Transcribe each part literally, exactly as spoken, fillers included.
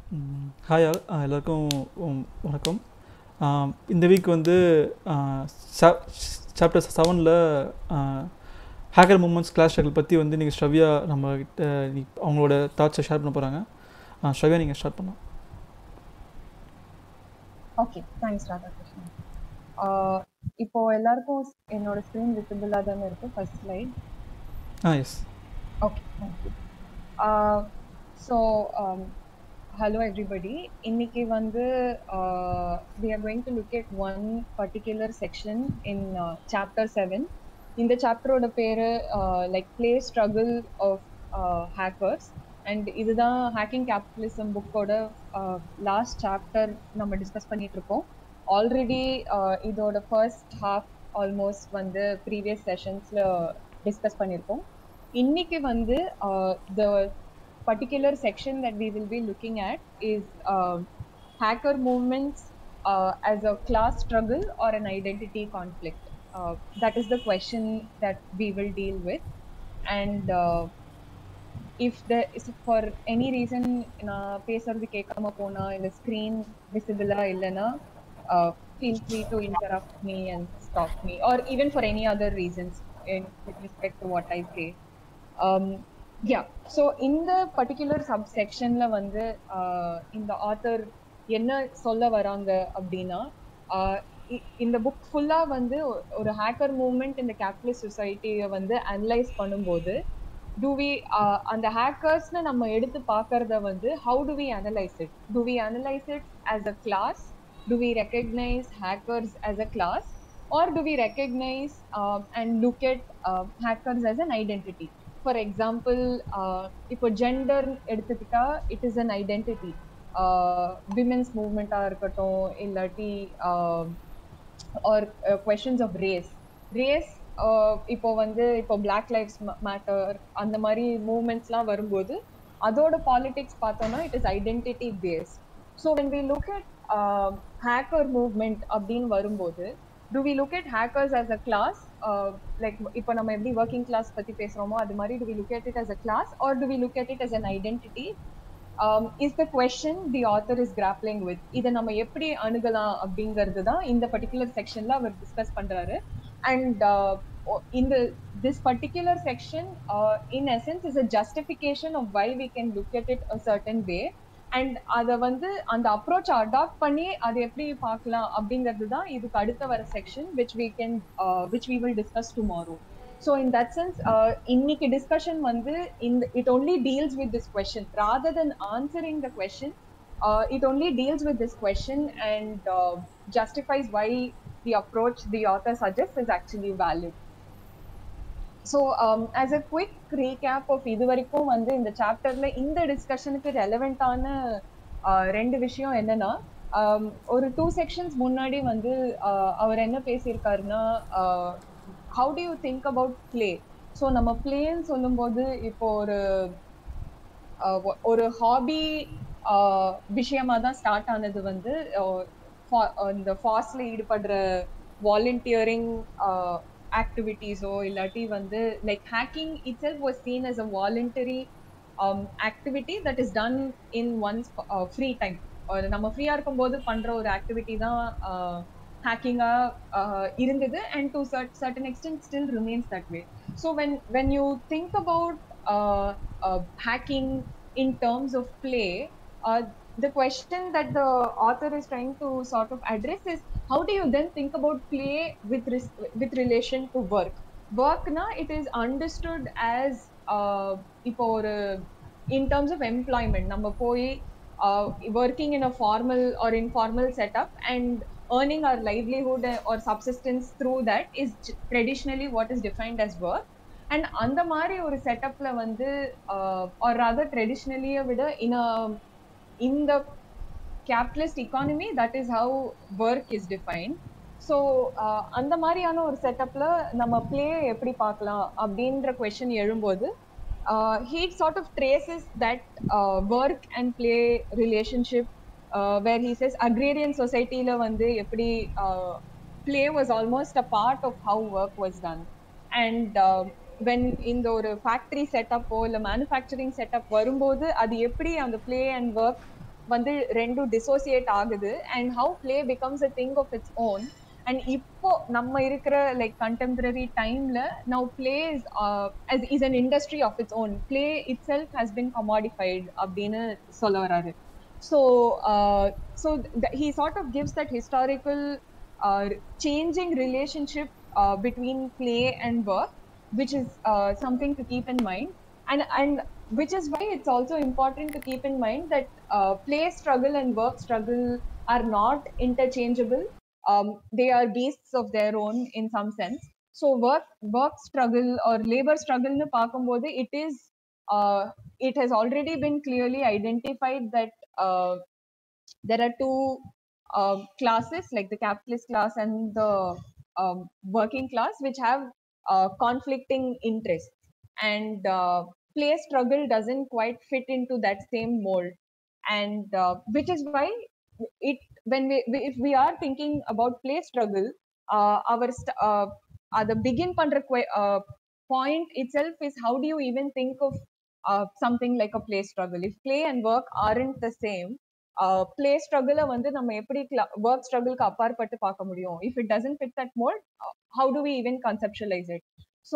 ம். Hi all அ, எல்லாருக்கும் உம், வணக்கம். ஆம், இந்த வீக் வந்து சாப்டர் செவனில் ஹேக்கர் மூமெண்ட்ஸ் கிளாஸ் ஸ்ட்ரகிள் பற்றி வந்து நீங்கள் ஸ்ரவ்யா நம்ம கிட்ட நீ அவங்களோட தாட்ஸை ஷேர் பண்ண போகிறாங்க. ஸ்ரவ்யா நீங்கள் ஸ்டார்ட் பண்ணலாம். Okay, thanks Radhakrishnan. ஆஹ் இப்போ எல்லாருக்கும் ஸ்- என்னோட ஸ்க்ரீன் விசிபிளாக தானே இருக்கு first slide. Ah yes. Okay, thank you. So hello everybody. இன்னைக்கு வந்து we are going to look at one particular section in chapter seven. இந்த சாப்டரோட பேரு like play struggle of hackers. And இதுதான் ஹேக்கிங் கேபிட்டலிசம் புக்கோட லாஸ்ட் சாப்டர் நம்ம discuss பண்ணிட்டு இருக்கோம். ஆல்ரெடி இதோட ஃபர்ஸ்ட் ஹாஃப் ஆல்மோஸ்ட் வந்து ப்ரீவியஸ் செஷன்ஸ்ல டிஸ்கஸ் பண்ணியிருக்கோம். இன்னைக்கு வந்து த particular section that we will be looking at is uh, hacker movements uh, as a class struggle or an identity conflict. Uh, that is the question that we will deal with. And uh, if there is for any reason நான் பேசுறது கேட்காம போனா இந்த screen visible ஆ இல்லைன்னா uh, feel free to interrupt me and stop me, or even for any other reasons in with respect to what I say. Um, yeah, so in the particular subsection la வந்து uh, இந்த author என்ன சொல்ல வராங்க அப்படின்னா uh, இ- இந்த book ஃபுல்லா வந்து ஒ- ஒரு ஹேக்கர் மூவ்மெண்ட் இந்த கேபிட்டலிஸ்ட் சொசைட்டியை வந்து அனலைஸ் பண்ணும்போது do we uh, அந்த ஹேக்கர்ஸ்னு நம்ம எடுத்து பார்க்கறத வந்து how do we analyze it? Do we analyze it as a class? Do we recognize hackers as a class? Or do we recognize uh, and look at uh, hackers as an identity? For example, uh, இப்போ gender எடுத்துக்கிட்டா it is an identity. Women's மூவ்மெண்ட்டாக இருக்கட்டும், இல்லாட்டி or questions of race race இப்போ வந்து இப்போ black lives matter அந்த மாதிரி மூவ்மெண்ட்ஸ்லாம் வரும்போது அதோட பாலிடிக்ஸ் பார்த்தோம்னா it is identity based. So when we look at hacker movement அப்படின்னு வரும்போது do we look at hackers as a class, uh, like இப்போ நம்ம எப்படி working class பத்தி பேசுறோமோ அது மாதிரி do we look at it as a class or do we look at it as an identity? um, is the question the author is grappling with. இதை நம்ம எப்படி அணுகலாம் அப்படிங்கிறது தான் இந்த பர்டிகுலர் செக்ஷன்ல அவர் டிஸ்கஸ் பண்றாரு. And in the this particular section uh, in essence is a justification of why we can look at it a certain way. And அதை வந்து அந்த அப்ரோச் அடாப்ட் பண்ணி அதை எப்படி பார்க்கலாம் அப்படிங்கிறது தான் இதுக்கு அடுத்த வர section which we can uh, which we will discuss tomorrow. So in that sense uh, இன்னைக்கு discussion வந்து in it only deals with this question rather than answering the question. uh, it only deals with this question and uh, justifies why the approach the author suggests is actually valid. So as a quick recap of இது வரைக்கும் வந்து இந்த சாப்டர்ல இந்த டிஸ்கஷனுக்கு ரெலவெண்டான ரெண்டு விஷயம் என்னன்னா, um, ஒரு டூ செக்ஷன்ஸ் முன்னாடி வந்து uh, அவர் என்ன பேசியிருக்காருன்னா, how do you think about play. So நம்ம பிளேன்னு சொல்லும்போது இப்போ ஒரு uh, ஒரு ஹாபி விஷயமா தான் ஸ்டார்ட் ஆனது வந்து uh, fa- uh, இந்த ஃபாஸ்ட்ல ஈடுபடுற வாலண்டியரிங் ஆக்டிவிட்டீஸோ இல்லாட்டி வந்து like hacking itself was seen as a voluntary activity that is done in one's free time. நம்ம ஃப்ரீயா இருக்கும்போது பண்ற ஒரு ஆக்டிவிட்டி தான் ஹேக்கிங்கா இருந்தது and to certain extent still remains that way. So when when you think about hacking in terms of play, uh, the question that the author is trying to sort of address is how do you then think about play with res- with relation to work. Work na it is understood as uh, இப்போ ஒரு in terms of employment நம்ம போய் uh, working in a formal or informal setup and earning our livelihood or subsistence through that is traditionally what is defined as work. And அந்த மாதிரி ஒரு செட்டப்ல வந்து R rather ட்ரெடிஷ்னலியை விட in இந்த capitalist economy that is how work is defined. So அந்த மாதிரியான ஒரு செட்டப்ல நம்ம பிளே எப்படி பார்க்கலாம் அப்படின்ற கொஸ்டின் எழும்போது he sort of traces that uh, work and play relationship uh, where he says agrarian society ல வந்து எப்படி uh, play was almost a part of how work was done. And uh, when இந்த ஒரு factory செட்டப்போ இல்லை manufacturing setup வரும்போது அது எப்படி அந்த பிளே அண்ட் ஒர்க் வந்து ரெண்டும் dissociate ஆகுது and how play becomes a thing of its own. And இப்போ நம்ம இருக்கிற like contemporary timeல now play is, uh, as is an industry of its own. Play itself has been commodified அப்படின்னு சொல்ல வராரு. So uh, so th- he sort of gives that historical uh, changing relationship uh, between play and work, which is uh, something to keep in mind. And and which is why it's also important to keep in mind that uh, play struggle and work struggle are not interchangeable. Um, they are beasts of their own in some sense. So work work struggle or labor struggle nu paakumbodhu, it is uh, it has already been clearly identified that uh, there are two um, classes, like the capitalist class and the um, working class, which have uh, conflicting interests. And uh, play struggle doesn't quite fit into that same mold. And uh, which is why it when we, we if we are thinking about play struggle, uh, our st- uh, uh, the begin pandra que- uh, point itself is, how do you even think of uh, something like a play struggle if play and work aren't the same? Play ஸ்ட்ரகிளை வந்து நம்ம எப்படி work ஸ்ட்ரகிள்க்கு அப்பாற்பட்டு பார்க்க முடியும்? If it doesn't fit that mould, how do we even conceptualise it? So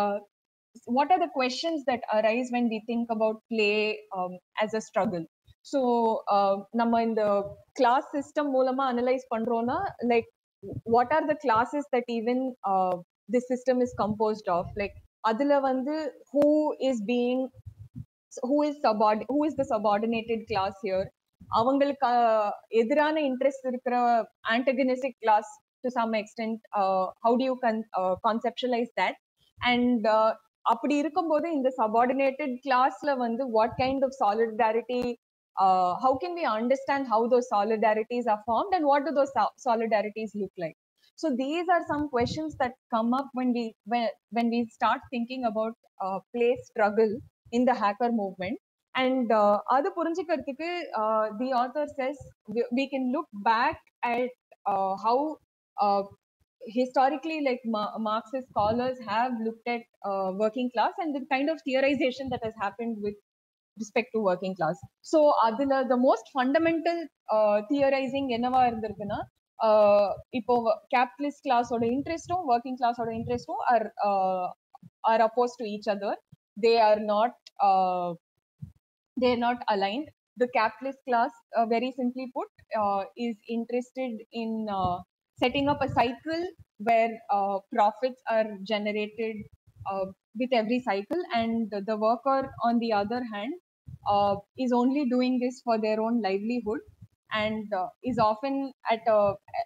what are the questions that arise when we think about play um, as a struggle? So uh, நம்ம இந்த class system மூலமா analyze பண்றோம்னா, like what are the classes that even uh, this system is composed of? Like அதுல வந்து who is being who is subord who is the subordinated class here? அவங்களுக்கு எதிரான interest இருக்கிற antagonistic class to some extent, uh, how do you con- uh, conceptualize that? And uh, அப்படி இருக்கும்போது இந்த subordinated classல வந்து what kind of solidarity, uh, how can we understand how those solidarities are formed and what do those so- solidarities look like? So these are some questions that come up when we when, when we start thinking about uh, play struggle in the hacker movement. And uh, அது புரிஞ்சுக்கிறதுக்கு uh, the author says we, we can look back at uh, how uh, historically, like Ma- Marxist scholars have looked at uh, working class and the kind of theorization that has happened with respect to working class. So அதுல the most fundamental uh, theorizing என்னவா இருந்திருக்குன்னா, uh, இப்போ capitalist class ஓட இன்ட்ரெஸ்டும் working class ஓட இன்ட்ரெஸ்டும் are uh, are opposed to each other. They are not uh, they are not aligned. The capitalist class, uh, very simply put, uh, is interested in uh, setting up a cycle where uh, profits are generated uh, with every cycle, and the worker, on the other hand, uh, is only doing this for their own livelihood, and uh, is often at a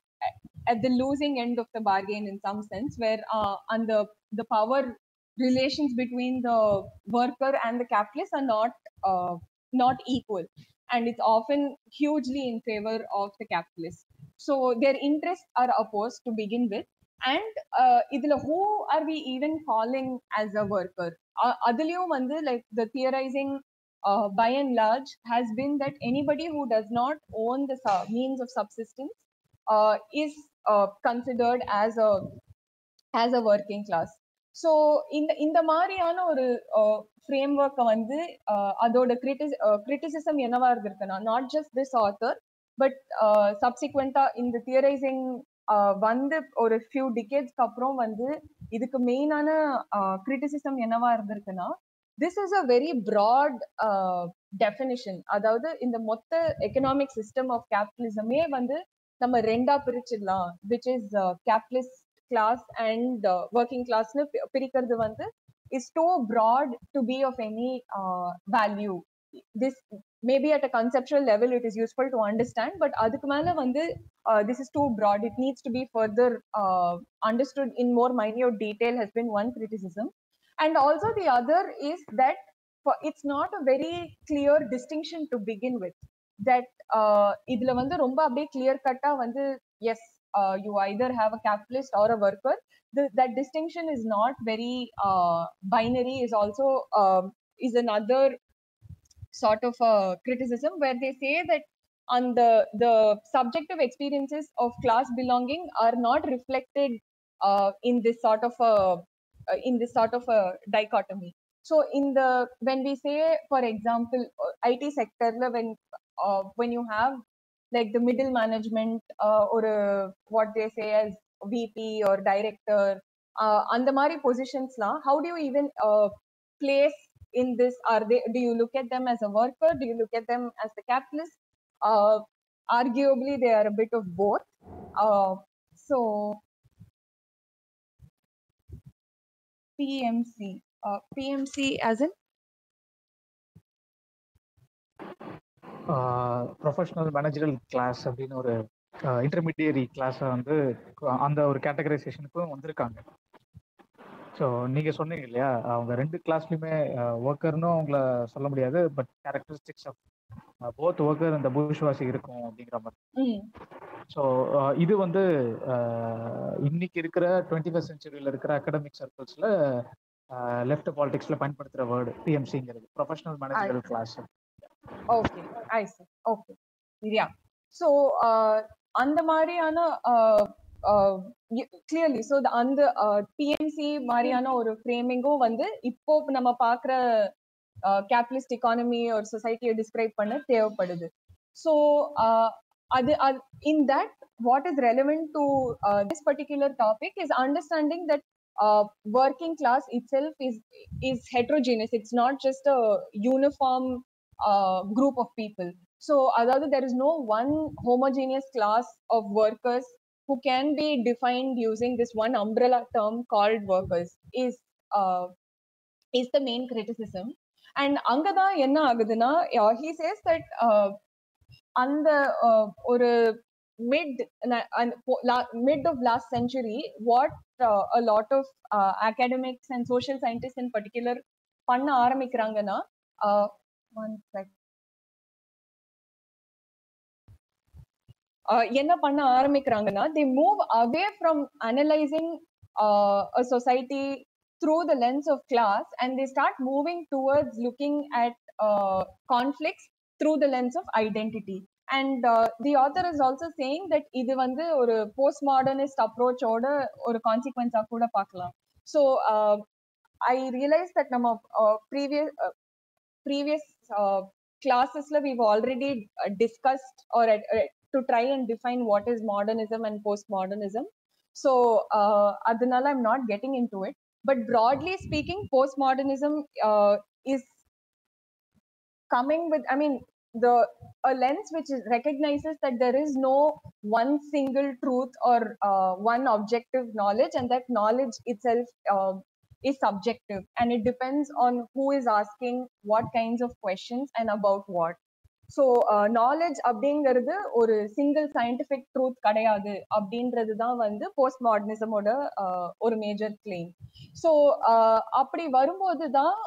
at the losing end of the bargain in some sense, where uh, and the the power relations between the worker and the capitalist are not uh, not equal, and it's often hugely in favor of the capitalist. So their interests are opposed to begin with. And uh, இதுல who are we even calling as a worker? Uh, அதுலயும் வந்து like the theorizing uh, by and large has been that anybody who does not own the su- means of subsistence uh, is uh, considered as a as a working class. So இந்த இந்த மாதிரியான ஒரு frame ஒர்க்கை வந்து uh, அதோட கிரிட்டிஸ் criticism என்னவா இருந்திருக்குன்னா, not just this author but சப்சிக்வெண்டா இந்த தியரைசிங் வந்து ஒரு ஃபியூ டிகேட்ஸ்க்கு அப்புறம் வந்து இதுக்கு மெயினான கிரிட்டிசிசம் என்னவா இருந்திருக்குன்னா, this is a very broad definition. அதாவது இந்த மொத்த எக்கனாமிக் சிஸ்டம் ஆஃப் கேபிட்டலிசமே வந்து நம்ம ரெண்டா பிரிச்சிடலாம், which is capitalist class and uh, working class nu pirikkiradhu vandu is too broad to be of any uh, value. This maybe at a conceptual level it is useful to understand, but adukku mela vandu uh, this is too broad, it needs to be further uh, understood in more minute detail, has been one criticism. And also the other is that for, it's not a very clear distinction to begin with, that uh, idhula vandu romba abbe clear cut ah vandu yes, uh, you either have a capitalist or a worker. The, that distinction is not very uh, binary, is also uh, is another sort of a criticism, where they say that on the the subjective experiences of class belonging are not reflected uh, in this sort of a uh, in this sort of a dichotomy. So in the when we say, for example, I T sector, when uh, when you have like the middle management uh, or uh, what they say as V P or director, uh, and the mari positions la, how do you even uh, place in this? Are they, do you look at them as a worker, do you look at them as the capitalist? uh, Arguably they are a bit of both. uh, so P M C, uh, P M C as in professional managerial class அப்படின்னு ஒரு intermediary கிளாஸை வந்து அந்த ஒரு கேட்டகரைசேஷனுக்கும் வந்திருக்காங்க. So நீங்கள் சொன்னீங்க இல்லையா, அவங்க ரெண்டு கிளாஸ்லையுமே ஒர்க்கர்னும் அவங்கள சொல்ல முடியாது, but characteristics of both worker அந்த பூர்ஷ்வாசி இருக்கும் அப்படிங்கிற மாதிரி. ஸோ இது வந்து இன்னைக்கு இருக்கிற டுவெண்ட்டி ஃபர்ஸ்ட் சென்ச்சுரியில் இருக்கிற அகடமிக் சர்க்கிள்ஸில் லெஃப்ட் பாலிடிக்ஸில் பயன்படுத்துகிற வேர்டு பிஎம்சிங்கிறது, professional managerial class. Okay, I see. Okay, yeah. So uh, அந்த மாதிரியான uh, uh, clearly so the அந்த uh, P M C மாதிரியான ஒரு ஃப்ரேமிங்கும் வந்து இப்போ நம்ம பார்க்குற கேபிட்டலிஸ்ட் எக்கானமி ஒரு சொசைட்டியை டிஸ்கிரைப் பண்ண தேவைப்படுது. ஸோ அது in that what is relevant to uh, this particular topic is understanding that uh, working class itself is is heterogeneous. It's not just a uniform uh, group of people. So adhaadu there is no one homogeneous class of workers who can be defined using this one umbrella term called workers is uh, is the main criticism. And angada enna aguduna, he says that uh, அந்த ஒரு mid mid of last century what uh, a lot of uh, academics and social scientists in particular பண்ண ஆரம்பிக்கிறாங்கன்னா uh, one sec uh, என்ன பண்ண ஆரம்பிக்கிறாங்கன்னா they move away from analyzing uh, a society through the lens of class and they start moving towards looking at uh, conflicts through the lens of identity. And uh, the author is also saying that இது வந்து ஒரு postmodernist approach ஓட ஒரு consequence கூட பார்க்கலாம். So uh, I realized that நம்ம uh, previous uh, previous uh, classes la we've already uh, discussed or uh, to try and define what is modernism and postmodernism. So uh, adanala I'm not getting into it, but broadly speaking postmodernism uh, is coming with, I mean, the a lens which is, recognizes that there is no one single truth or uh, one objective knowledge, and that knowledge itself uh, is subjective and it depends on who is asking what kinds of questions and about what. So uh, knowledge அப்படிங்கிறது ஒரு single scientific truth கிடையாது அப்படின்றது தான் வந்து post மாடர்னிசமோட ஒரு major claim. So அப்படி வரும்போது தான்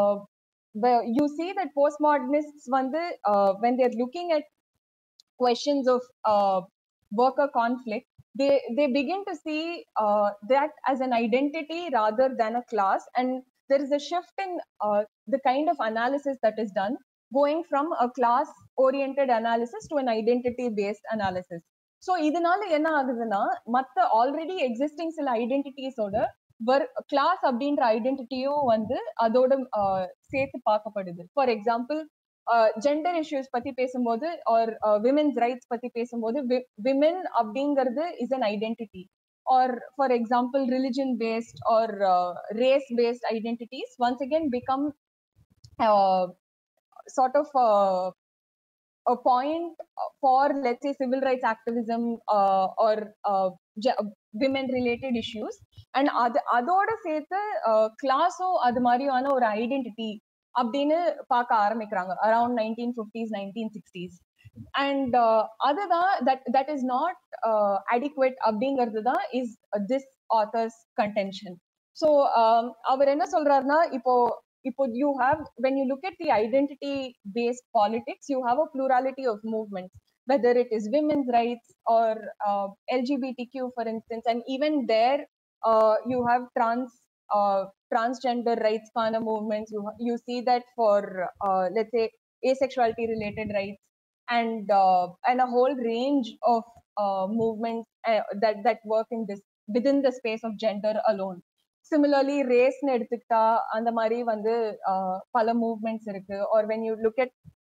you see that postmodernists வந்து uh, when they're looking at questions of uh, worker conflict, they they begin to see uh, that as an identity rather than a class, and there is a shift in uh, the kind of analysis that is done, going from a class oriented analysis to an identity based analysis. So இதனால என்ன ஆகுதுன்னா மற்ற already existing சில ஐடென்டிட்டிஸோட class அப்படின்ற ஐடென்டிட்டியும் வந்து அதோட சேர்த்து பார்க்கப்படுது. ஃபார் எக்ஸாம்பிள் ஜெண்டர் இஷ்யூஸ் பத்தி பேசும்போது ஆர் விமென்ஸ் ரைட்ஸ் பத்தி பேசும்போது விமென் அப்படிங்கிறது is an identity, or for example religion based or uh, race based identities once again become uh, sort of uh, a point for, let's say, civil rights activism uh, or uh, women related issues. And அது அதோட சேர்த்து கிளாஸோ அது மாதிரியான ஒரு identity அப்படின்னு பார்க்க ஆரம்பிக்கிறாங்க around nineteen fifties nineteen sixties. And அதுதான் that that is not adequate அப்படிங்கிறது தான் is this author's contention. So அவர் என்ன சொல்றாருன்னா, இப்போ இப்போ you have, when you look at the identity based politics, you have a plurality of movements, whether it is women's rights or uh, L G B T Q for instance, and even there uh, you have trans uh, transgender rights kind of movements. You you see that for uh, let's say asexuality related rights, and uh, and a whole range of uh, movements uh, that that work in this within the space of gender alone. Similarly, ரேஸ்னு எடுத்துக்கிட்டா அந்த மாதிரி வந்து பல movements இருக்கு. Or when you look at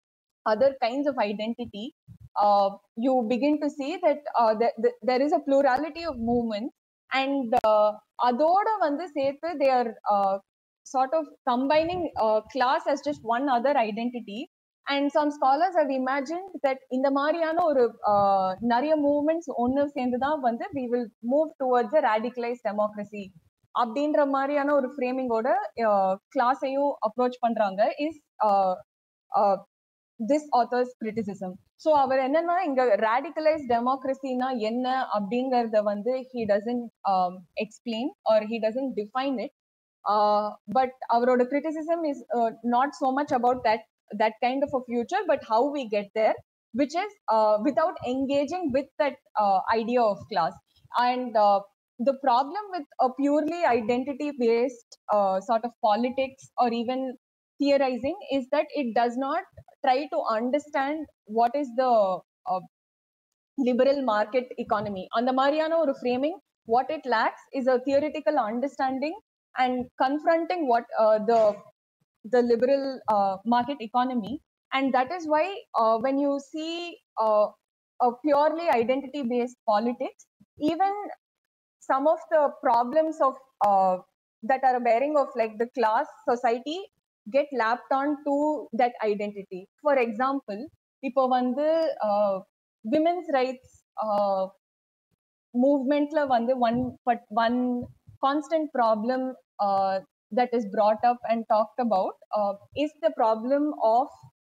other kinds of identity, uh, you begin to see that uh, th- th- there is a plurality of movements, and uh, adoda vandu sethu they are uh, sort of combining uh, class as just one other identity. And some scholars have imagined that இந்த மாதிரியான ஒரு நிறைய movements ஒன்று சேர்ந்துதான் வந்து we will move towards a radicalized democracy அப்படின்ற மாதிரியான ஒரு ஃப்ரேமிங்கோட கிளாஸையும் அப்ரோச் பண்றாங்க is this author's criticism. So அவர் என்னன்னா இங்க radicalized democracy-னா என்ன அப்படிங்கறத வந்து he doesn't um, explain or he doesn't define it. Uh, but அவரோட criticism is uh, not so much about that that kind of a future, but how we get there, which is uh, without engaging with that uh, idea of class. And uh, the problem with a purely identity-based uh, sort of politics or even theorizing is that it does not try to understand what is the uh, liberal market economy. And the Mariano or framing, what it lacks is a theoretical understanding and confronting what uh, the the liberal uh, market economy. And that is why uh, when you see uh, a purely identity based politics, even some of the problems of uh, that are bearing of like the class society get lapped on to that identity. For example, இப்போ வந்து uh, women's rights uh, movementல வந்து one but one constant problem uh, that is brought up and talked about uh, is the problem of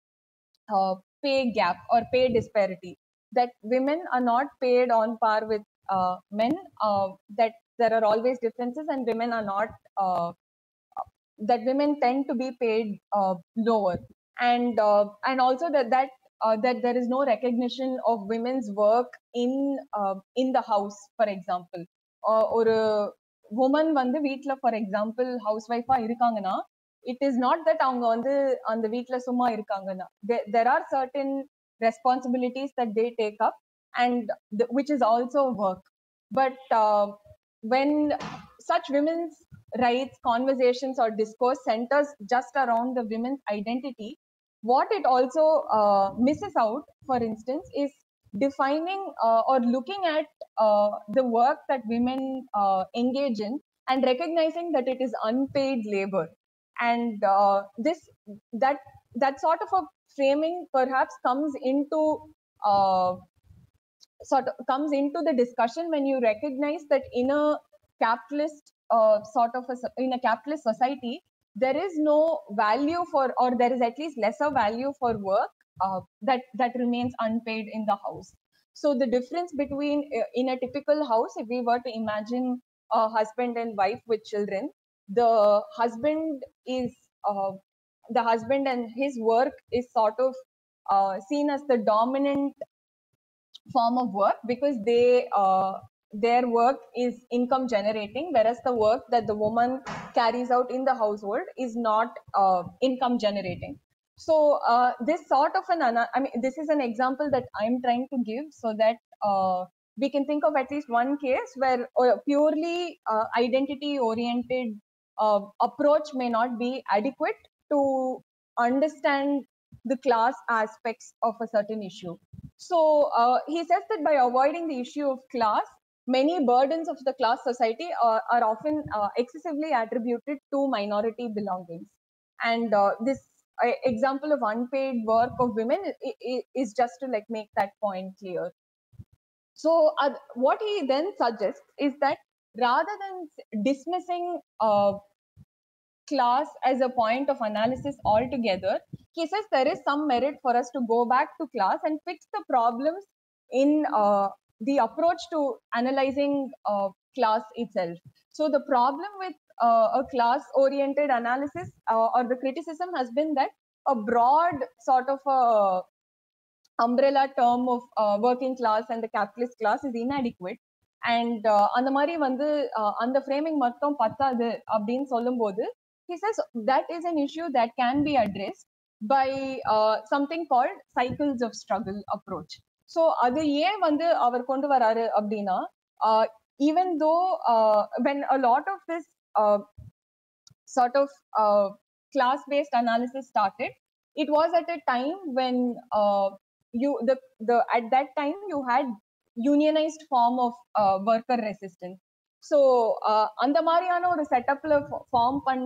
uh, pay gap or pay disparity, that women are not paid on par with uh, men, uh, that there are always differences and women are not uh, that women tend to be paid uh, lower, and uh, and also that that uh, that there is no recognition of women's work in uh, in the house. For example, uh, ஒரு woman வந்து வீட்ல for example housewife-ஆ இருக்காங்கன்னா, it is not that அவங்க வந்து அந்த வீட்ல சும்மா இருக்காங்கன்னா, there, there are certain responsibilities that they take up, and the, which is also work. But uh, when such women's rights conversations or discourse centers just around the women's identity, what it also uh, misses out, for instance, is defining uh, or looking at uh, the work that women uh, engage in and recognizing that it is unpaid labor. And uh, this that that sort of a framing perhaps comes into uh, sort of comes into the discussion when you recognize that in a capitalist uh, sort of a, in a capitalist society, there is no value for, or there is at least lesser value for work uh, that that remains unpaid in the house. So the difference between uh, in a typical house, if we were to imagine a husband and wife with children, the husband is uh, the husband and his work is sort of uh, seen as the dominant form of work because they uh, their work is income generating, whereas the work that the woman carries out in the household is not uh, income generating. So uh, this sort of an I mean this is an example that I'm trying to give so that uh, we can think of at least one case where a purely uh, identity oriented uh, approach may not be adequate to understand the class aspects of a certain issue. So uh, he says that by avoiding the issue of class, many burdens of the class society are, are often uh, excessively attributed to minority belongings. And uh, this uh, example of unpaid work of women is, is just to like make that point clear. So uh, what he then suggests is that rather than dismissing uh, class as a point of analysis altogether, he says there is some merit for us to go back to class and fix the problems in uh, the approach to analyzing uh, class itself. So the problem with uh, a class oriented analysis uh, or the criticism has been that a broad sort of a umbrella term of uh, working class and the capitalist class is inadequate. And அந்த மாதிரி வந்து அந்த framing மட்டும் பத்தாது அப்படின்னு சொல்லும்போது he says that is an issue that can be addressed by uh, something called cycles of struggle approach. So அது ஏன் வந்து அவர் கொண்டு வராரு அப்படின்னா uh, even though uh, when a lot of this uh, sort of uh, class based analysis started, it was at a time when uh, you the the at that time you had unionized form of uh, worker resistance. So uh, அந்த மாதிரியான ஒரு செட்டப்ல form பண்ண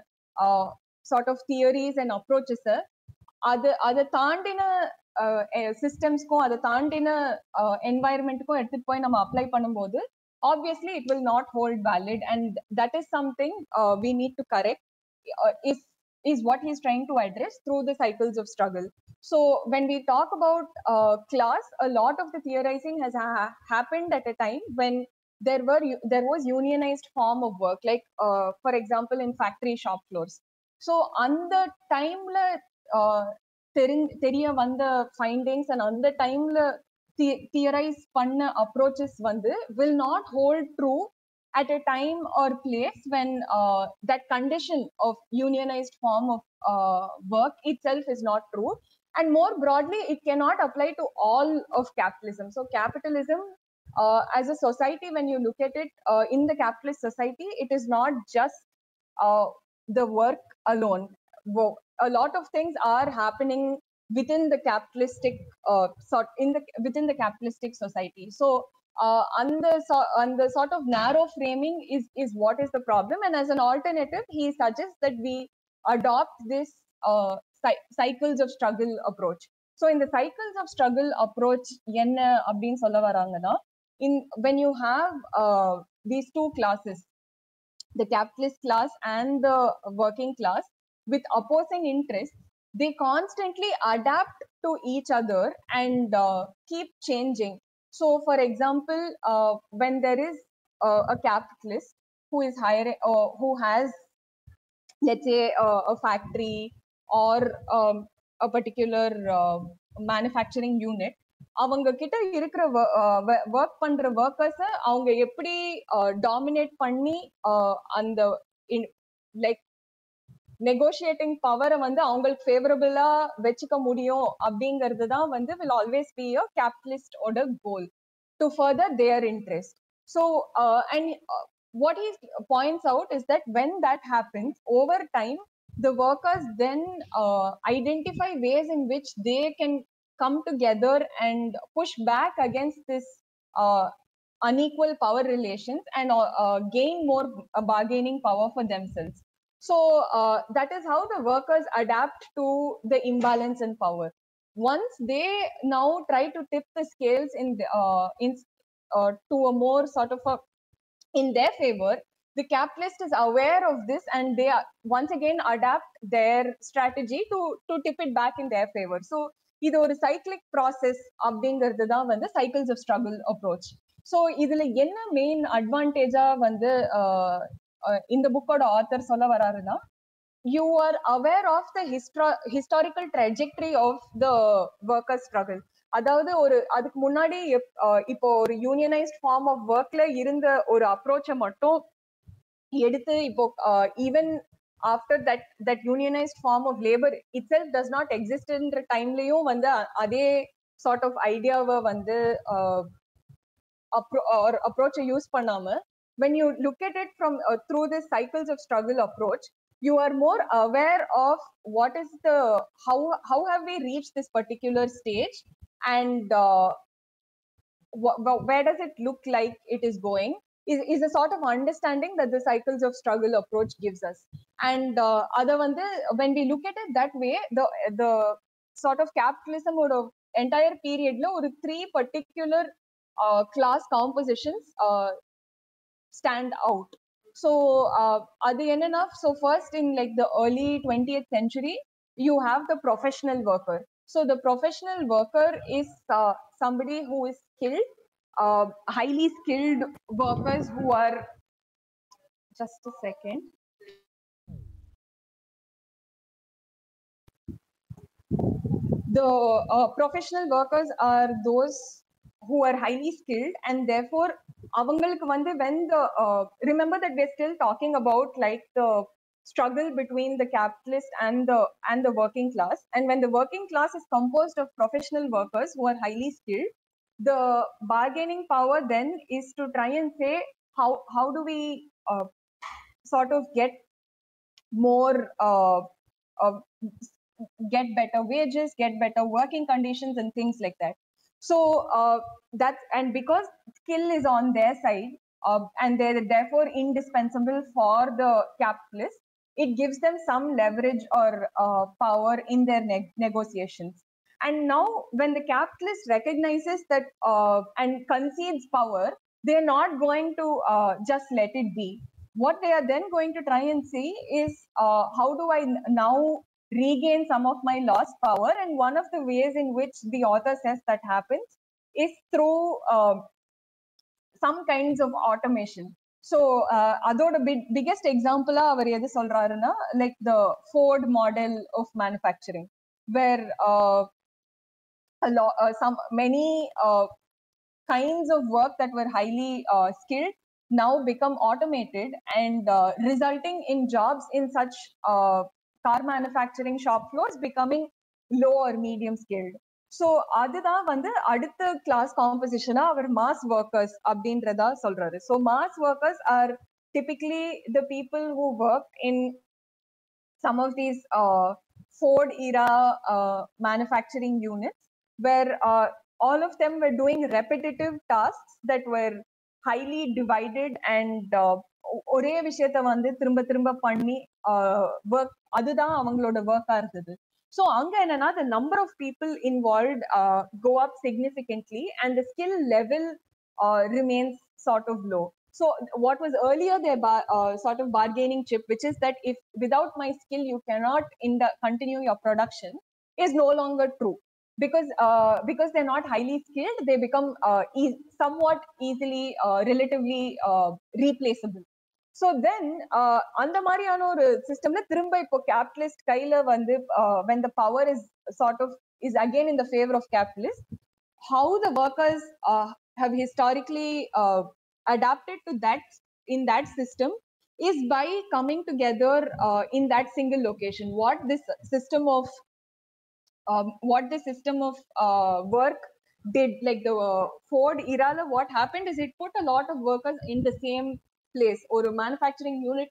sort of theories and approaches அது அதை தாண்டின சிஸ்டம்ஸ்க்கும் அதை தாண்டின என்வாயர்மெண்ட்டுக்கும் எடுத்துட்டு போய் நம்ம அப்ளை பண்ணும்போது obviously it will not hold valid, and that is something uh, we need to correct uh, if is what he's trying to address through the cycles of struggle. So when we talk about uh, class, a lot of the theorizing has ha- happened at a time when there were there was unionized form of work, like uh, for example in factory shop floors. So on the time la uh, தெரிய வந்த findings and on the time la theorize பண்ண approaches வந்து will not hold true at a time or place when uh, that condition of unionized form of uh, work itself is not true. And more broadly, it cannot apply to all of capitalism. So capitalism uh, as a society, when you look at it uh, in the capitalist society, it is not just uh, the work alone. A lot of things are happening within the capitalistic uh, sort in the within the capitalistic society. So uh, on the so, on the sort of narrow framing is is what is the problem, and as an alternative he suggests that we adopt this uh, cy- cycles of struggle approach. So in the cycles of struggle approach enna appdin solla varanga in when you have uh, these two classes, the capitalist class and the working class with opposing interests, they constantly adapt to each other and uh, keep changing. So for example, uh, when there is uh, a capitalist who is hiring uh, who has, let's say, uh, a factory or um, a particular uh, manufacturing unit, அவங்க கிட்ட இருக்கிற work பண்ற ஒர்க்கர்ஸ அவங்க எப்படி dominate பண்ணி அந்த like negotiating பவரை வந்து அவங்களுக்கு ஃபேவரபிளா வச்சுக்க முடியும் அப்படிங்கிறது தான் வந்து will always be a capitalist order goal to further their interest. So uh, and uh, what he points out is that when that happens over time, the workers then uh, identify ways in which they can come together and push back against this uh, unequal power relations and uh, uh, gain more uh, bargaining power for themselves. So uh, that is how the workers adapt to the imbalance in power. Once they now try to tip the scales in the, uh, in uh, to a more sort of a in their favor, the capitalist is aware of this and they are, once again adapt their strategy to to tip it back in their favor. So இது ஒரு cyclic process அப்படிங்கிறது தான் வந்து cycles of struggle approach. So இதுல என்ன main அட்வான்டேஜா வந்து இந்த புக்கோட ஆத்தர் சொல்ல வராருன்னா, you are aware of the histro- historical trajectory of the worker struggle. அதாவது ஒரு அதுக்கு முன்னாடி இப்போ ஒரு யூனியனைஸ்ட் ஃபார்ம் ஆஃப் ஒர்க்ல இருந்த ஒரு அப்ரோச்சை மட்டும் எடுத்து இப்போ even after that that unionised form of labour itself does not எக்ஸிஸ்ட்ன்ற டைம்லயும் வந்து அதே சார்ட் ஆஃப் ஐடியாவை வந்து அப்ரோச்சை யூஸ் பண்ணாம when you look at it from uh, through this cycles of struggle approach, you are more aware of what is the how how have we reached this particular stage, and uh, wh- where does it look like it is going is, is a sort of understanding that the cycles of struggle approach gives us. And uh, other one, when we look at it that way, the the sort of capitalism or entire period lo or three particular uh, class compositions uh, stand out. So uh, adu enna, so first in like the early twentieth century you have the professional worker. So the professional worker is uh, somebody who is skilled, uh, highly skilled workers who are, just a second, the uh, professional workers are those who are highly skilled, and therefore avangalukku vandu when the uh, remember that we're still talking about like the struggle between the capitalist and the and the working class, and when the working class is composed of professional workers who are highly skilled, the bargaining power then is to try and say how how do we uh, sort of get more uh, uh, get better wages, get better working conditions, and things like that. So uh, that's, and because skill is on their side, uh, and they're therefore indispensable for the capitalists, it gives them some leverage or uh, power in their ne- negotiations. And now, when the capitalist recognizes that uh, and concedes power, they're not going to uh, just let it be. What they are then going to try and see is uh, how do I now regain some of my lost power? And one of the ways in which the author says that happens is through uh, some kinds of automation. So, uh, அதோட big, biggest example அவர் எது சொல்றாருன்னா, like the Ford model of manufacturing, where uh, a lot, uh, some many uh, kinds of work that were highly uh, skilled now become automated, and uh, resulting in jobs in such uh, car manufacturing shop floors becoming low or medium skilled. So அதுதான் வந்து அடுத்த class காம்போசிஷனா அவர் mass workers அப்படின்றதா சொல்றாரு. So mass workers are typically the people who work in some of these uh, Ford era uh, manufacturing units, where uh, all of them were doing repetitive tasks that were highly divided, and uh, ஒரே விஷயத்த வந்து திரும்ப திரும்ப பண்ணி work, அதுதான் அவங்களோட ஒர்க்கா இருந்தது. ஸோ அங்க என்னன்னா, the number of people involved uh, go up significantly, and the skill level uh, remains sort of low. So what was earlier their bar, uh, sort of bargaining chip, which is that if without my skill you cannot in the, continue your production, is no longer true, because uh, because they're not highly skilled, they become uh, e- somewhat easily uh, relatively uh, replaceable. So then uh, அந்த மாதிரியான ஒரு சிஸ்டம்ல திரும்ப இப்போ capitalist கையில வந்து uh, when the power is sort of is again in the favor of capitalists, how the workers uh, have historically uh, adapted to that in that system is by coming together uh, in that single location. What this system of um, what the system of uh, work did, like the uh, Ford era, what happened is it put a lot of workers in the same place. Or a manufacturing unit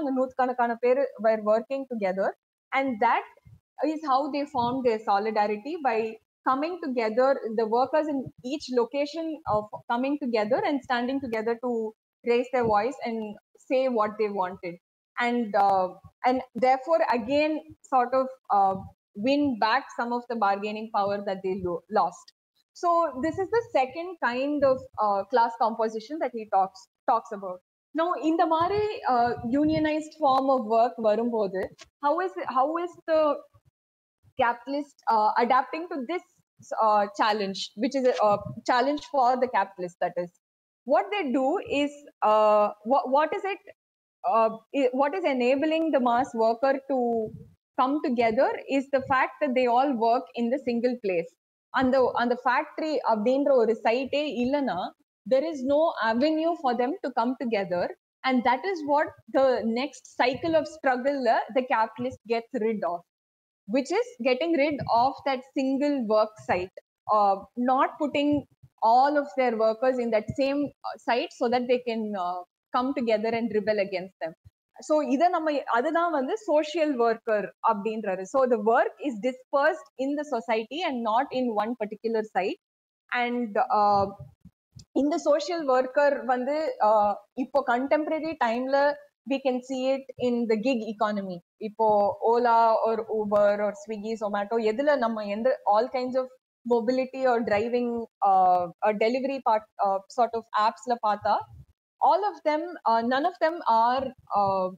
were working together, and that is how they formed their solidarity, by coming together, the workers in each location of coming together and standing together to raise their voice and say what they wanted, and uh, and therefore again sort of uh, win back some of the bargaining power that they lo- lost. So this is the second kind of uh, class composition that he talks talks about. Now, in the Mare uh, unionized form of work, varumbodhu, how is how is the capitalist uh, adapting to this uh, challenge, which is a, a challenge for the capitalist? That is, what they do is uh, what what is it? Uh, what is enabling the mass worker to come together is the fact that they all work in the single place. And the and the factory அப்படின்ற ஒரு சைட்டே இல்லைன்னா, there is no avenue for them to come together, and that is what the next cycle of struggle the capitalist gets rid of, which is getting rid of that single work site, uh, not putting all of their workers in that same uh, site so that they can uh, come together and rebel against them. So இதை நம்ம அதுதான் வந்து social worker அப்படின்றாரு. So the work is dispersed in the society and not in one particular site. And uh, இந்த social worker வந்து uh, இப்போ contemporary timeல we can see it in the gig economy. இப்போ Ola or Uber or Swiggy, Zomato, எதுல நம்ம எந்த all kinds of mobility or driving uh, or delivery part uh, sort of apps la பார்த்தா, all of them, uh, none of them are uh,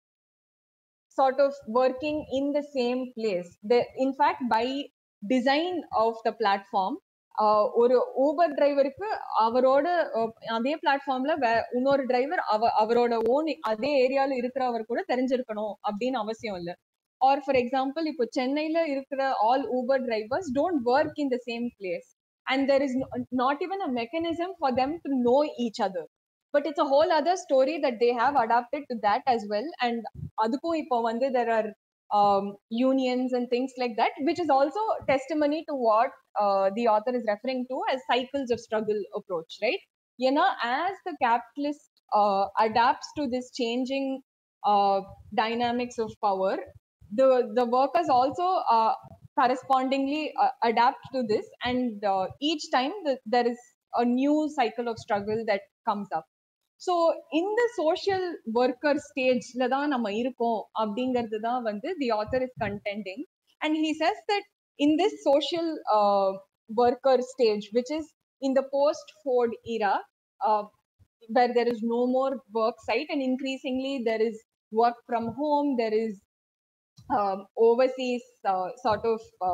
sort of working in the same place. They, in fact, by design of the platform, ஒரு Uber டிரைவருக்கு அவரோட அதே பிளாட்ஃபார்ம்ல இன்னொரு driver அவரோட own அதே ஏரியால இருக்கிறவர் கூட தெரிஞ்சிருக்கணும் அப்படின்னு அவசியம் இல்லை. ஆர் ஃபார் எக்ஸாம்பிள், இப்போ சென்னையில இருக்கிற all Uber drivers don't work in the same place, and there is not even a mechanism for them to know each other. But it's a whole other story that they have adapted to that as well. And adukku ipo vande there are um, unions and things like that, which is also testimony to what uh, the author is referring to as cycles of struggle approach, right? You know, as the capitalist uh, adapts to this changing uh, dynamics of power, the the workers also uh, correspondingly uh, adapt to this, and uh, each time the, there is a new cycle of struggle that comes up. So in the social worker stage la da nama irukom அப்படிங்கிறது தான் வந்து the author is contending, and he says that in this social uh, worker stage, which is in the post Ford era, uh, where there is no more work site and increasingly there is work from home, there is um, overseas uh, sort of uh,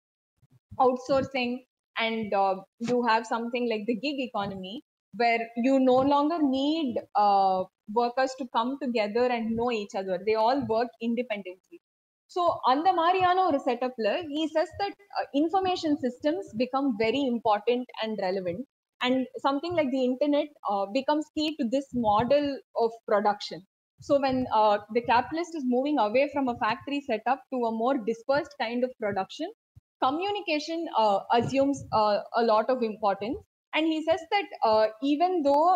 outsourcing, and uh, you have something like the gig economy, where you no longer need uh, workers to come together and know each other. They all work independently. So அந்த மாதிரியான ஒரு செட்டப்ல he says that uh, information systems become very important and relevant, and something like the internet uh, becomes key to this model of production. So when uh, the capitalist is moving away from a factory setup to a more dispersed kind of production, communication uh, assumes uh, a lot of importance. And he says that uh, even though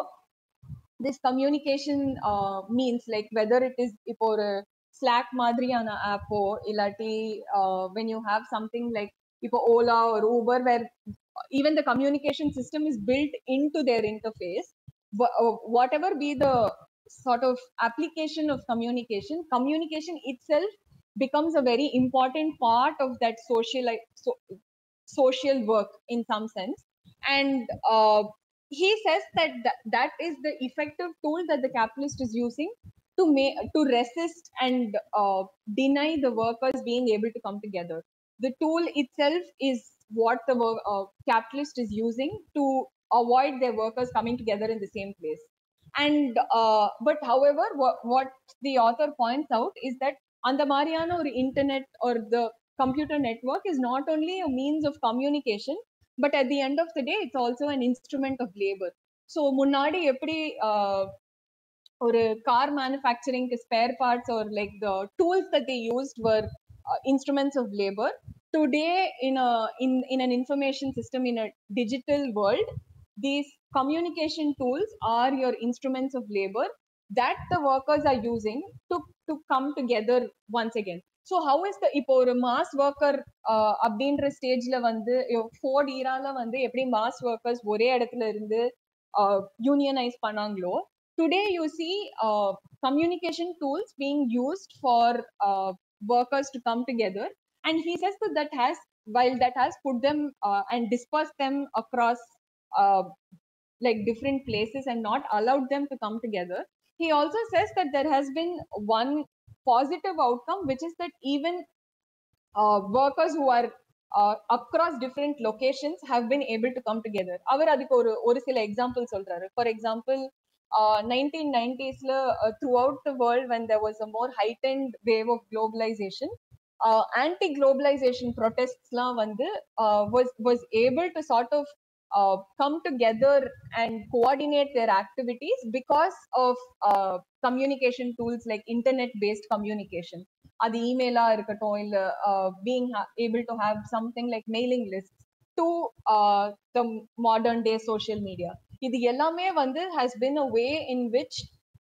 this communication uh, means like whether it is இப்போ ஒரு Slack மாதிரியான ஆப்போ இல்லாட்டி uh, when you have something like இப்போ Ola or Uber, where even the communication system is built into their interface, wh- uh, whatever be the sort of application of communication, communication itself becomes a very important part of that social so, social work in some sense. And uh, he says that th- that is the effective tool that the capitalist is using to make to resist and uh, deny the workers being able to come together. The tool itself is what the wo- uh, capitalist is using to avoid their workers coming together in the same place. And uh, but however, what, what the author points out is that அந்த மாதிரியான ஒரு internet or the computer network is not only a means of communication, but at the end of the day it's also an instrument of labor. So முன்னாடி எப்படி uh, ஒரு car manufacturing spare parts or like the tools that they used were uh, instruments of labor, today in a in in an information system, in a digital world, these communication tools are your instruments of labor that the workers are using to to come together once again. So how is the இப்போ ஒரு mass worker uh, அப்படின்ற ஸ்டேஜ்ல வந்து fort ஈரால வந்து எப்படி mass workers ஒரே இடத்துல இருந்து யூனியனைஸ் பண்ணாங்களோ, today you see uh, communication tools being used for uh, workers to come together. And he says that that has, while that has put them uh, and dispersed them across uh, like different places and not allowed them to come together, he also says that there has been one positive outcome, which is that even uh, workers who are uh, across different locations have been able to come together. அவர் அதுக்கு ஒரு ஒரு சில example சொல்றாரு. For example, uh, nineteen nineties la uh, throughout the world, when there was a more heightened wave of globalization, uh, anti-globalization protests la வந்து uh, was was able to sort of uh, come together and coordinate their activities because of uh, communication tools like internet-based communication. அது இமெயிலா இருக்கட்டும், இல்ல being ha- able to have something like mailing lists to uh, the modern day social media. இது எல்லாமே வந்து has been a way in which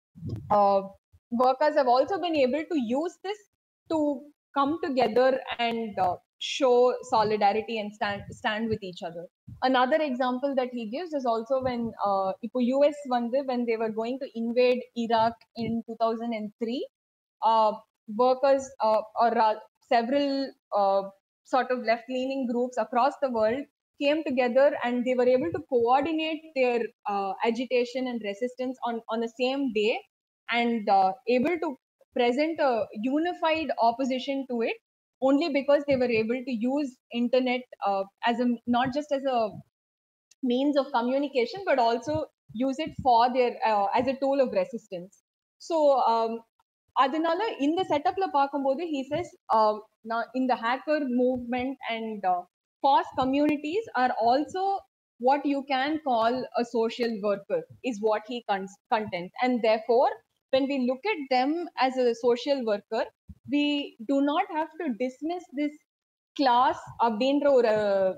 uh, workers have also been able to use this to come together and uh, show solidarity and stand stand with each other. Another example that he gives is also when uh, இப்போ U S வந்து when they were going to invade Iraq in two thousand three, uh, workers uh, or ra- several uh, sort of left-leaning groups across the world came together and they were able to coordinate their uh, agitation and resistance on, on the same day, and uh, able to present a unified opposition to it only because they were able to use internet uh, as a not just as a means of communication, but also use it for their uh, as a tool of resistance. So um, அதனால இந்த செட்டப்ல பார்க்கும்போது he says uh, நான் இந்த hacker movement and uh, FOSS communities are also what you can call a social worker, is what he con- contends. And therefore, when we look at them as a social worker, we do not have to dismiss this class அப்படின்ற ஒரு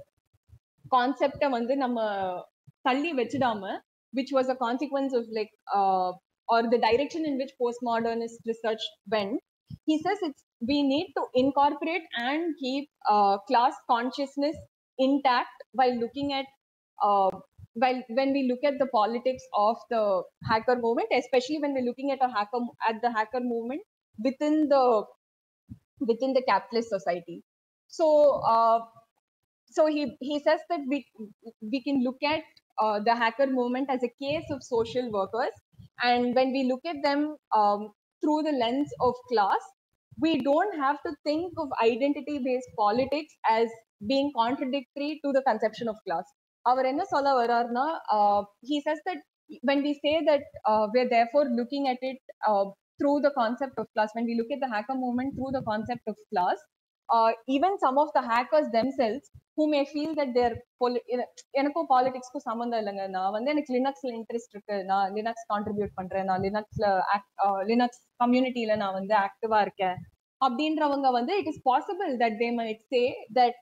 கான்செப்டை வந்து நம்ம தள்ளி வச்சிடாம, which was a consequence of like uh, or the direction in which postmodernist research went. He says it's we need to incorporate and keep uh, class consciousness intact while looking at uh, while when we look at the politics of the hacker movement, especially when we're looking at a hacker at the hacker movement within the within the capitalist society. So uh, so he he says that we we can look at uh, the hacker movement as a case of social workers, and when we look at them um, through the lens of class, we don't have to think of identity based politics as being contradictory to the conception of class. அவர் என்ன சொல்ல வர்றாருன்னா, uh, he says that when we say that uh, we're therefore looking at it uh, through the concept of class, when we look at the hacker movement through the concept of class, uh, even some of the hackers themselves who may feel that they're எனக்கும் பாலிடிக்ஸ்க்கும் சம்மந்தம் இல்லைங்க, நான் வந்து எனக்கு லினக்ஸ்ல interest இருக்கு, நான் Linux contribute பண்றேன், நான் லினக்ஸ்ல லினக்ஸ் கம்யூனிட்டியில நான் வந்து ஆக்டிவா இருக்கேன் அப்படின்றவங்க வந்து it is possible that they might say that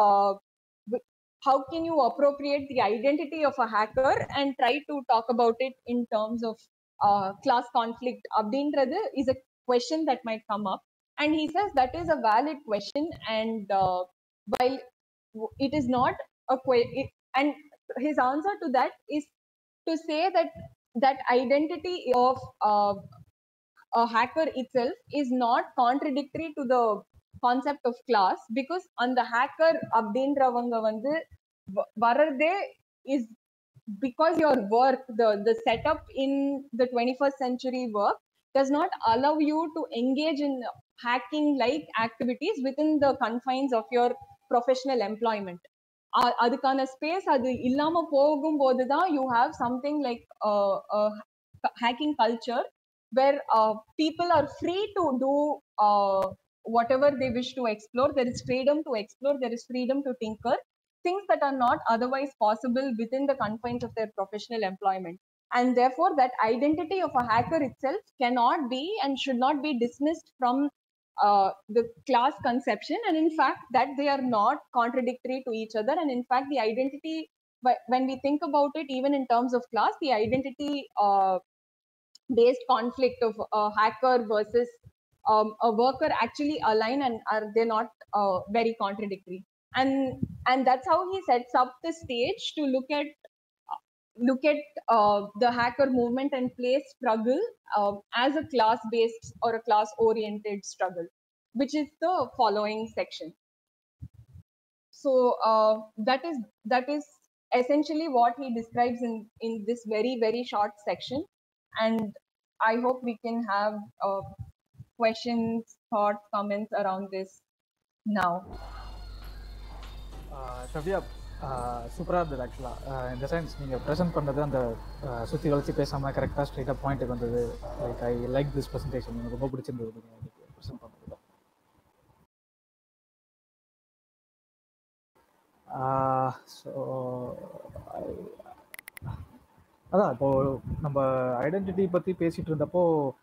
how can you appropriate the identity of a hacker and try to talk about it in terms of uh, class conflict abdinradhu is a question that might come up. And he says that is a valid question, and uh, while it is not a que- and his answer to that is to say that that identity of uh, a hacker itself is not contradictory to the concept of class, because on the hacker abdindravanga vandu varade is because your work, the the setup in the twenty-first century work does not allow you to engage in hacking like activities within the confines of your professional employment. அதுக்கான space அது இல்லாம போகும்போது தான் you have something like a, a hacking culture where uh, people are free to do uh, whatever they wish to explore. There is freedom to explore, there is freedom to tinker, things that are not otherwise possible within the confines of their professional employment. And therefore that identity of a hacker itself cannot be and should not be dismissed from uh, the class conception, and in fact that they are not contradictory to each other. And in fact the identity, when we think about it even in terms of class, the identity uh, based conflict of a hacker versus um, a worker actually align and are they not uh, very contradictory. And and that's how he sets up the stage to look at look at uh, the hacker movement and place struggle uh, as a class based or a class oriented struggle, which is the following section. So uh, that is that is essentially what he describes in in this very very short section. And I hope we can have uh, questions, thoughts, comments around this now. ஷவ்யா, சூப்பராக இருந்தது ஆக்சுவலாக. இந்த sense நீங்கள் present பண்ணது அந்த சுற்றி வளர்ச்சி பேசாமல் கரெக்டாக ஸ்ட்ரைட்டாக பாயிண்ட்டுக்கு வந்தது. Like I like this presentation, எனக்கு ரொம்ப பிடிச்சிருந்தது நீங்கள் ப்ரெசென்ட் பண்ணது. ஸோ அதான் இப்போது நம்ம ஐடென்டிட்டி பற்றி பேசிகிட்டு இருந்தப்போ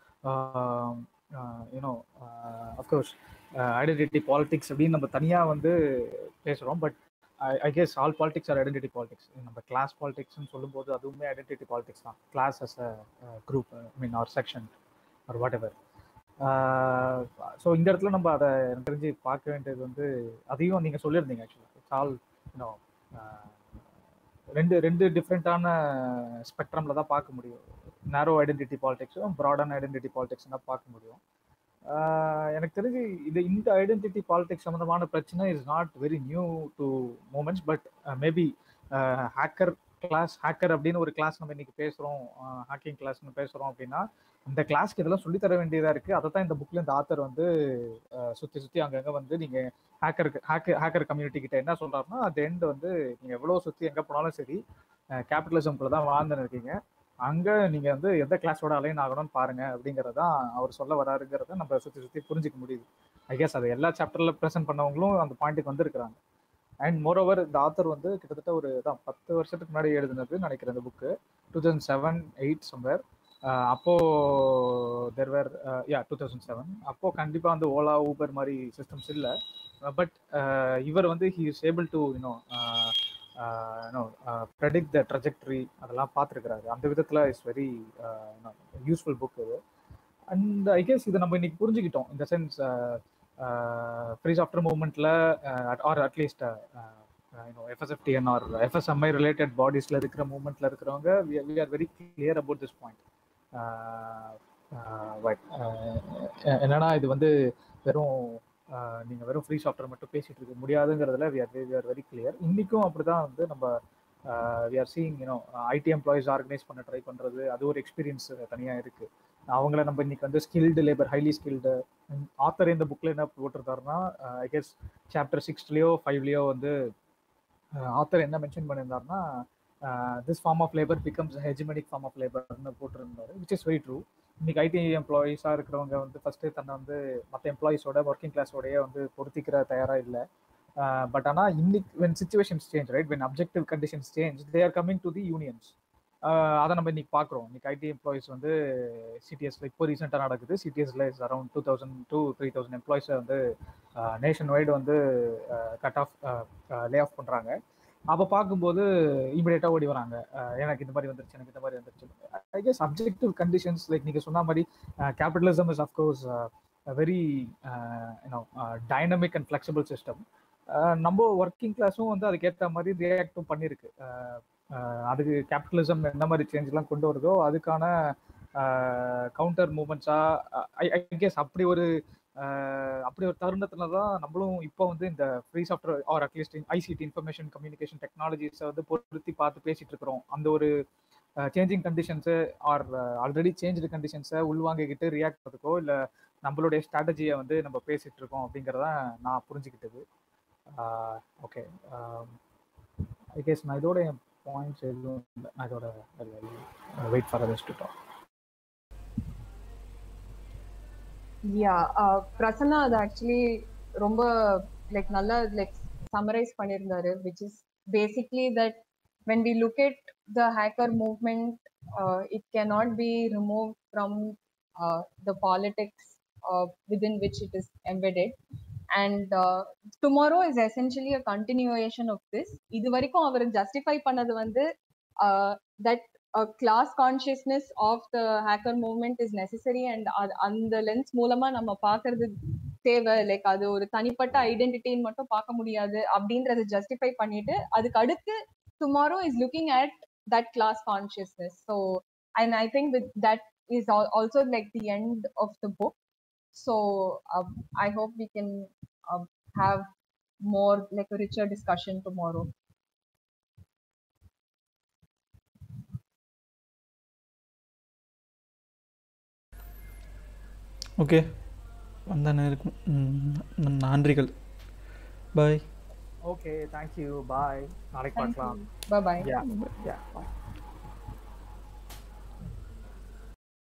யூனோ அஃப்கோர்ஸ் ஐடென்டிட்டி பாலிட்டிக்ஸ் அப்படின்னு நம்ம தனியாக வந்து பேசுகிறோம். But I guess all politics are identity politics. நம்ம கிளாஸ் பாலிட்டிக்ஸ்னு சொல்லும்போது அதுவுமே ஐடென்டிட்டி பாலிட்டிக்ஸ் தான். Class as a group, I mean or section or whatever. So இந்த இடத்துல நம்ம அதை எனக்கு தெரிஞ்சு பார்க்க வேண்டியது வந்து அதையும் நீங்கள் சொல்லியிருந்தீங்க ஆக்சுவலாக. இட்ஸ் ஆல் யூனோ ரெண்டு ரெண்டு டிஃப்ரெண்ட்டான ஸ்பெக்ட்ரமில் தான் பார்க்க முடியும். நேரோ ஐடென்டிட்டி பாலிட்டிக்ஸும் ப்ராடான ஐடென்டிட்டி பாலிட்டிக்ஸ் தான் பார்க்க முடியும். எனக்கு தெரிஞ்சு இது இந்த ஐடென்டிட்டி பாலிட்டிக்ஸ் சம்மந்தமான பிரச்சனை is not very new to movements. But maybe hacker class, hacker அப்படின்னு ஒரு கிளாஸ் நம்ம இன்னைக்கு பேசுகிறோம், ஹேக்கிங் கிளாஸ்னு பேசுகிறோம் அப்படின்னா இந்த கிளாஸ்க்கு இதெல்லாம் சொல்லித்தர வேண்டியதாக இருக்குது. அதை தான் இந்த புக்கில் இந்த ஆத்தர் வந்து சுற்றி சுற்றி அங்கங்கே வந்து நீங்கள் ஹேக்கருக்கு ஹேக்கர் ஹேக்கர் கம்யூனிட்டி கிட்ட என்ன சொல்கிறாருன்னா, அது எண்டு வந்து நீங்கள் எவ்வளோ சுற்றி எங்கே போனாலும் சரி கேபிட்டலிசம்குள்ள தான் வாழ்ந்துன்னு இருக்கீங்க, அங்கே நீங்கள் வந்து எந்த கிளாஸோட அலைன் ஆகணும்னு பாருங்கள் அப்படிங்கிறதான் அவர் சொல்ல வராருங்கிறத நம்ம சுற்றி சுற்றி புரிஞ்சிக்க முடியுது. ஐ கெஸ் அது எல்லா சாப்டரில் ப்ரெசென்ட் பண்ணவங்களும் அந்த பாயிண்ட்டுக்கு வந்துருக்குறாங்க. அண்ட் மோரோவர் இந்த ஆத்தர் வந்து கிட்டத்தட்ட ஒரு தான் பத்து வருஷத்துக்கு முன்னாடி எழுதுனது நினைக்கிறேன் இந்த book, two thousand seven eight somewhere. அப்போது there were yeah two thousand seven அப்போது கண்டிப்பாக வந்து ஓலா ஊபர் மாதிரி சிஸ்டம்ஸ் இல்லை. பட் இவர் வந்து he is able to you know you know predict the trajectory அதெல்லாம் பார்த்துருக்குறாரு. அந்த விதத்தில் இட்ஸ் வெரி யூஸ்ஃபுல் புக் இது. அண்ட் ஐ கெஸ் இதை நம்ம இன்னைக்கு புரிஞ்சுக்கிட்டோம். இந்த சென்ஸ் ஃப்ரீ சாஃப்ட்வேர் மூவ்மெண்ட்டில் or at least you know FSFTN or FSMI related பாடிஸில் இருக்கிற மூவ்மெண்ட்டில் இருக்கிறவங்க we are very clear about this point. But என்னன்னா இது வந்து வெறும் நீங்கள் வெறும் ஃப்ரீ சாஃப்ட்வேர் மட்டும் பேசிகிட்டு இருக்க முடியாதுங்கிறதுல we are we are very clear. இன்றைக்கும் அப்படி தான் வந்து நம்ம we are seeing you know IT employees organise பண்ண ட்ரை பண்ணுறது, அது ஒரு எக்ஸ்பீரியன்ஸ் தனியாக இருக்குது. அவங்கள நம்ம இன்னைக்கு வந்து skilled labour, highly skilled author இந்த புக்கில் என்ன போட்டிருந்தாருன்னா, ஐ கெஸ் சாப்டர் சிக்ஸ்லேயோ ஃபைவ்லேயோ வந்து ஆத்தர் என்ன மென்ஷன் பண்ணியிருந்தாருன்னா, this form of labour becomes hegemonic form of லேபர்னு போட்டிருந்தாரு, விச் இஸ் வெரி ட்ரூ. இன்னைக்கு ஐடி எம்ப்ளாயிஸாக இருக்கிறவங்க வந்து ஃபஸ்ட்டு தன்னை வந்து மற்ற எம்ப்ளாயிஸோட ஒர்க்கிங் கிளாஸோடையே வந்து பொருத்திக்கிற தயாராக இல்லை. பட் ஆனால் இன்னைக்கு when situations change, right, when objective conditions change, they are coming to the unions. அதை நம்ம இன்னைக்கு பார்க்குறோம். இன்னைக்கு ஐடி எம்ப்ளாயிஸ் வந்து சிடிஎஸ்ல இப்போ ரீசெண்டாக நடக்குது. சிடிஎஸ்ல is around two thousand to three thousand எம்ப்ளாயிஸை வந்து நேஷன் வைடு வந்து கட் ஆஃப் லே ஆஃப் பண்ணுறாங்க. அப்போ பார்க்கும்போது இமீடியட்டாக ஓடி வராங்க, எனக்கு இந்த மாதிரி வந்துருச்சு, எனக்கு இந்த மாதிரி வந்துருச்சு. I guess objective conditions like நீங்கள் சொன்ன மாதிரி capitalism is of course very you know dynamic and flexible system. நம்ம ஒர்க்கிங் கிளாஸும் வந்து அதுக்கேற்ற மாதிரி ரியாக்டும் பண்ணியிருக்கு. அதுக்கு கேபிட்டலிசம் என்ன மாதிரி சேஞ்செலாம் கொண்டு வருதோ அதுக்கான கவுண்டர் மூமெண்ட்ஸாக ஐ ஐ கெஸ் அப்படி ஒரு அப்படி ஒரு தருணத்துல தான் நம்மளும் இப்போ வந்து இந்த free software or at least ICT information communication டெக்னாலஜிஸை வந்து பொருத்தி பார்த்து பேசிகிட்டு இருக்கிறோம். அந்த ஒரு changing conditions or already change கண்டிஷன்ஸை உள்வாங்கிக்கிட்டு ரியாக்ட் பண்ணுறதுக்கோ இல்லை நம்மளுடைய ஸ்ட்ராட்டஜியை வந்து நம்ம பேசிகிட்டு இருக்கோம் அப்படிங்கிறதான் நான் புரிஞ்சுக்கிட்டது. ஓகே, ஐ கெஸ் நான் இதோட என் பாயிண்ட்ஸ் எதுவும் இல்லை, நான் இதோட wait for others to talk. Yeah, Prasanna அது ஆக்சுவலி ரொம்ப லைக் நல்லா லைக் சம்மரைஸ் பண்ணியிருந்தாரு, which is basically that when we look at the hacker movement, uh, it cannot be removed from uh, the politics uh, within which it is embedded. And uh, tomorrow is essentially a continuation of this. இது வரைக்கும் அவர் justify பண்ணது வந்து that a class consciousness of the hacker movement is necessary, and அந்த lens மூலமா நம்ம பார்க்கறது தேவை, like அது ஒரு தனிப்பட்ட ஐடென்டிட்டின்னு மட்டும் பார்க்க முடியாது அப்படின்றத ஜஸ்டிஃபை பண்ணிட்டு அதுக்கு அடுத்து tomorrow is looking at that class consciousness. So and I think with that is also like the end of the book. So um, I hope we can um, have more like a richer discussion tomorrow. Okay, வந்த நேருக்கு நன்றிகள். பாய். Okay, thank you. Bye. நாளைக்கு பார்க்கலாம். Bye bye. Yeah. Yeah. Bye.